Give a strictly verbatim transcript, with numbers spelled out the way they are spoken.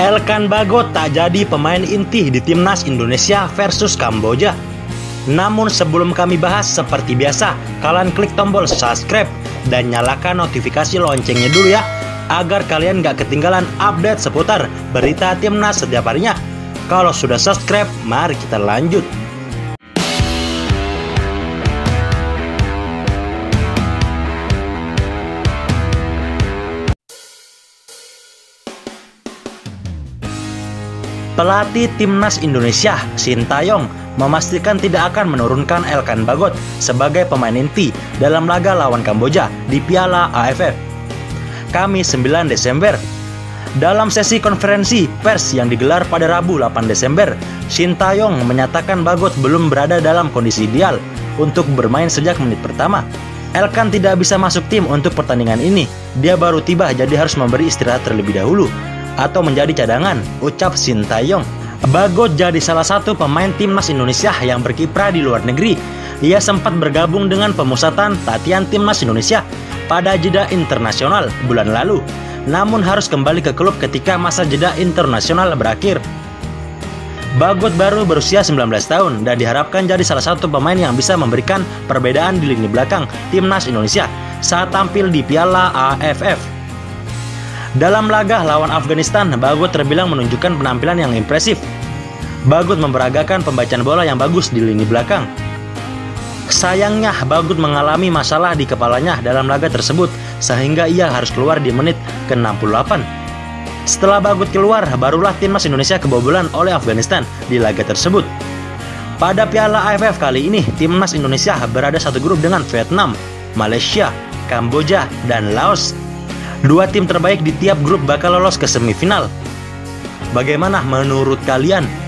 Elkan Bagot tak jadi pemain inti di Timnas Indonesia versus Kamboja. Namun sebelum kami bahas, seperti biasa, kalian klik tombol subscribe dan nyalakan notifikasi loncengnya dulu ya, agar kalian gak ketinggalan update seputar berita Timnas setiap harinya. Kalau sudah subscribe, mari kita lanjut. Pelatih Timnas Indonesia, Sintayong, memastikan tidak akan menurunkan Elkan Bagot sebagai pemain inti dalam laga lawan Kamboja di Piala A F F. Kamis sembilan Desember. Dalam sesi konferensi pers yang digelar pada Rabu delapan Desember, Sintayong menyatakan Bagot belum berada dalam kondisi ideal untuk bermain sejak menit pertama. Elkan tidak bisa masuk tim untuk pertandingan ini. Dia baru tiba, jadi harus memberi istirahat terlebih dahulu atau menjadi cadangan, ucap Sintayong. Bagot jadi salah satu pemain Timnas Indonesia yang berkiprah di luar negeri. Ia sempat bergabung dengan pemusatan latihan Timnas Indonesia pada jeda internasional bulan lalu, namun harus kembali ke klub ketika masa jeda internasional berakhir. Bagot baru berusia sembilan belas tahun dan diharapkan jadi salah satu pemain yang bisa memberikan perbedaan di lini belakang Timnas Indonesia saat tampil di Piala A F F. Dalam laga lawan Afghanistan, Bagot terbilang menunjukkan penampilan yang impresif. Bagot memperagakan pembacaan bola yang bagus di lini belakang. Sayangnya, Bagot mengalami masalah di kepalanya dalam laga tersebut, sehingga ia harus keluar di menit ke enam puluh delapan. Setelah Bagot keluar, barulah Timnas Indonesia kebobolan oleh Afghanistan di laga tersebut. Pada Piala A F F kali ini, Timnas Indonesia berada satu grup dengan Vietnam, Malaysia, Kamboja, dan Laos. Dua tim terbaik di tiap grup bakal lolos ke semifinal. Bagaimana menurut kalian?